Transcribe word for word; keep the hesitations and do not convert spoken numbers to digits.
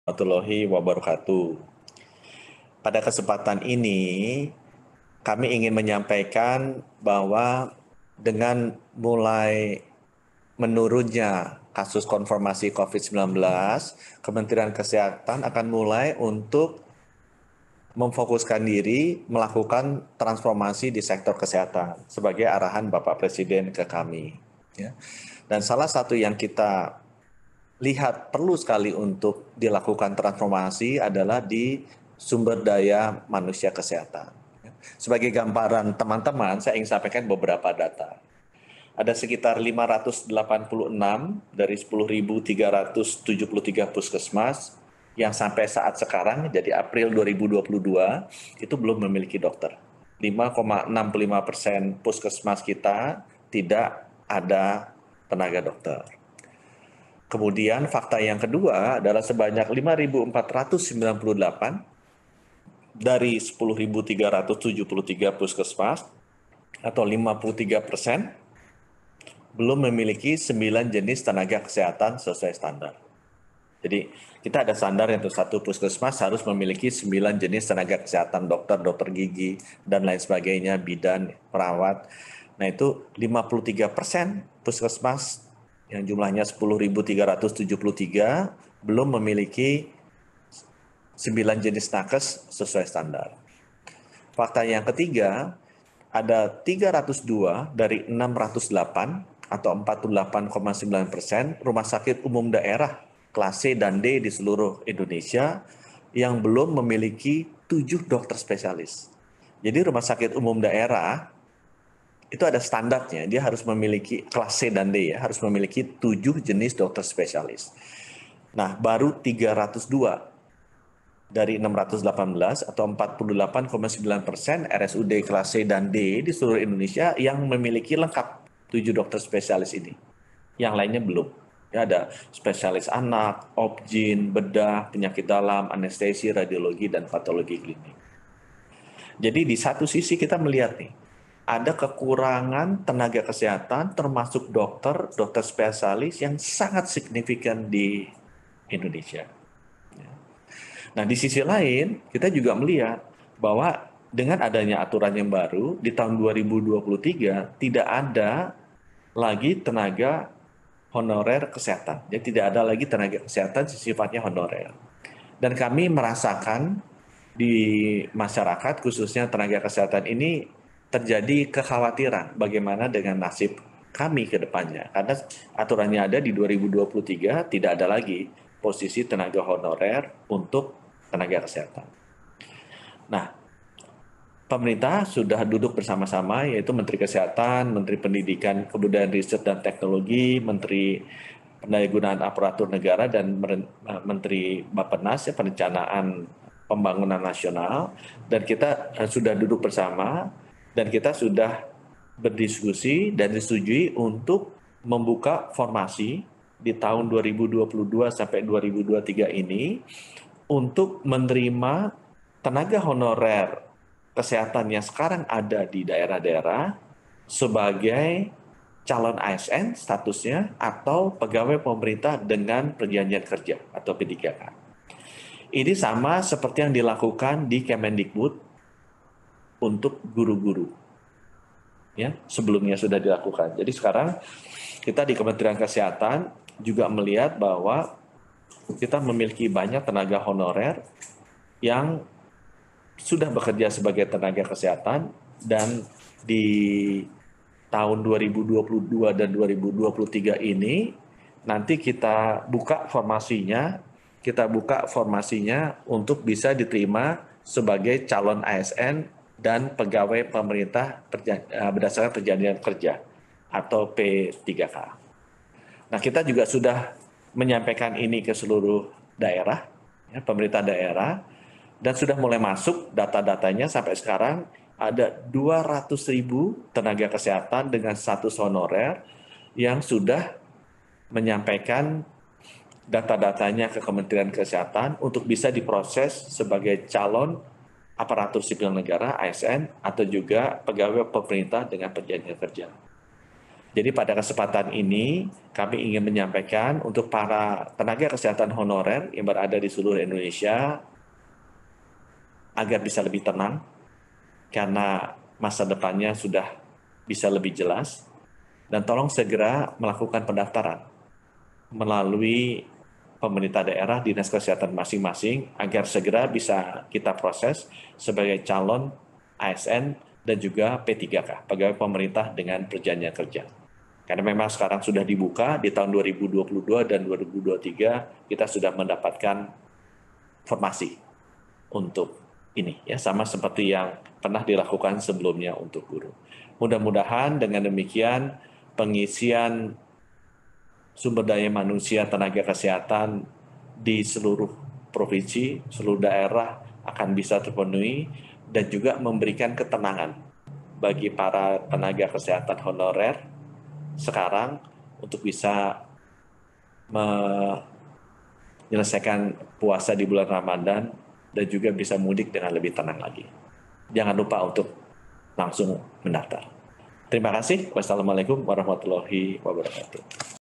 Warahmatullahi wabarakatuh. Pada kesempatan ini, kami ingin menyampaikan bahwa dengan mulai menurunnya kasus konfirmasi covid sembilan belas, Kementerian Kesehatan akan mulai untuk memfokuskan diri melakukan transformasi di sektor kesehatan sebagai arahan Bapak Presiden ke kami. Ya. Dan salah satu yang kita lihat perlu sekali untuk dilakukan transformasi adalah di sumber daya manusia kesehatan. Sebagai gambaran teman-teman, saya ingin sampaikan beberapa data. Ada sekitar lima ratus delapan puluh enam dari sepuluh ribu tiga ratus tujuh puluh tiga puskesmas yang sampai saat sekarang, jadi April dua ribu dua puluh dua, itu belum memiliki dokter. lima koma enam puluh lima persen puskesmas kita tidak ada tenaga dokter. Kemudian fakta yang kedua adalah sebanyak lima ribu empat ratus sembilan puluh delapan dari sepuluh ribu tiga ratus tujuh puluh tiga puskesmas atau lima puluh tiga persen belum memiliki sembilan jenis tenaga kesehatan sesuai standar. Jadi kita ada standar yang untuk satu puskesmas harus memiliki sembilan jenis tenaga kesehatan, dokter, dokter gigi, dan lain sebagainya, bidan, perawat. Nah itu lima puluh tiga persen puskesmas yang jumlahnya sepuluh ribu tiga ratus tujuh puluh tiga belum memiliki sembilan jenis nakes sesuai standar. Fakta yang ketiga, ada tiga ratus dua dari enam ratus delapan atau empat puluh delapan koma sembilan persen rumah sakit umum daerah kelas C dan D di seluruh Indonesia yang belum memiliki tujuh dokter spesialis. Jadi rumah sakit umum daerah itu ada standarnya, dia harus memiliki kelas C dan D ya, harus memiliki tujuh jenis dokter spesialis. Nah, baru tiga ratus dua dari enam ratus delapan belas atau empat puluh delapan koma sembilan persen R S U D kelas C dan D di seluruh Indonesia yang memiliki lengkap tujuh dokter spesialis ini. Yang lainnya belum. Ya, ada spesialis anak, obgyn, bedah, penyakit dalam, anestesi, radiologi, dan patologi klinik. Jadi di satu sisi kita melihat nih, ada kekurangan tenaga kesehatan termasuk dokter, dokter spesialis yang sangat signifikan di Indonesia. Nah di sisi lain kita juga melihat bahwa dengan adanya aturan yang baru di tahun dua ribu dua puluh tiga tidak ada lagi tenaga honorer kesehatan. Jadi tidak ada lagi tenaga kesehatan sifatnya honorer. Dan kami merasakan di masyarakat khususnya tenaga kesehatan ini terjadi kekhawatiran bagaimana dengan nasib kami ke depannya. Karena aturannya ada di dua ribu dua puluh tiga tidak ada lagi posisi tenaga honorer untuk tenaga kesehatan. Nah, pemerintah sudah duduk bersama-sama yaitu Menteri Kesehatan, Menteri Pendidikan, Kebudayaan, Riset dan Teknologi, Menteri Pendayagunaan Aparatur Negara dan Menteri Bappenas ya, Perencanaan Pembangunan Nasional, dan kita sudah duduk bersama dan kita sudah berdiskusi dan disetujui untuk membuka formasi di tahun dua ribu dua puluh dua sampai dua ribu dua puluh tiga ini untuk menerima tenaga honorer kesehatan yang sekarang ada di daerah-daerah sebagai calon A S N statusnya atau pegawai pemerintah dengan perjanjian kerja atau P tiga K. Ini sama seperti yang dilakukan di Kemendikbud untuk guru-guru. Ya, sebelumnya sudah dilakukan. Jadi sekarang kita di Kementerian Kesehatan juga melihat bahwa kita memiliki banyak tenaga honorer yang sudah bekerja sebagai tenaga kesehatan dan di tahun dua ribu dua puluh dua dan dua ribu dua puluh tiga ini nanti kita buka formasinya, kita buka formasinya untuk bisa diterima sebagai calon A S N dan pegawai pemerintah berdasarkan perjanjian kerja atau P tiga K. Nah, kita juga sudah menyampaikan ini ke seluruh daerah, ya, pemerintah daerah, dan sudah mulai masuk data-datanya sampai sekarang ada dua ratus ribu tenaga kesehatan dengan status honorer yang sudah menyampaikan data-datanya ke Kementerian Kesehatan untuk bisa diproses sebagai calon aparatur sipil negara A S N atau juga pegawai pemerintah dengan perjanjian kerja. Jadi pada kesempatan ini kami ingin menyampaikan untuk para tenaga kesehatan honorer yang berada di seluruh Indonesia agar bisa lebih tenang karena masa depannya sudah bisa lebih jelas, dan tolong segera melakukan pendaftaran melalui pemerintah daerah, dinas kesehatan masing-masing agar segera bisa kita proses sebagai calon A S N dan juga P tiga K, pegawai pemerintah dengan perjanjian kerja. Karena memang sekarang sudah dibuka di tahun dua ribu dua puluh dua dan dua ribu dua puluh tiga kita sudah mendapatkan formasi untuk ini ya, sama seperti yang pernah dilakukan sebelumnya untuk guru. Mudah-mudahan dengan demikian pengisian sumber daya manusia tenaga kesehatan di seluruh provinsi, seluruh daerah akan bisa terpenuhi dan juga memberikan ketenangan bagi para tenaga kesehatan honorer sekarang untuk bisa menyelesaikan puasa di bulan Ramadan dan juga bisa mudik dengan lebih tenang lagi. Jangan lupa untuk langsung mendaftar. Terima kasih. Wassalamualaikum warahmatullahi wabarakatuh.